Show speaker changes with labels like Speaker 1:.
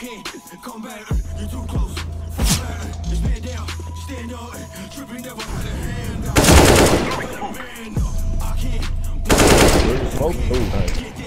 Speaker 1: can't come back, you too close. It's man down, stand up, tripping never had a hand out. I can't.
Speaker 2: Smoke too,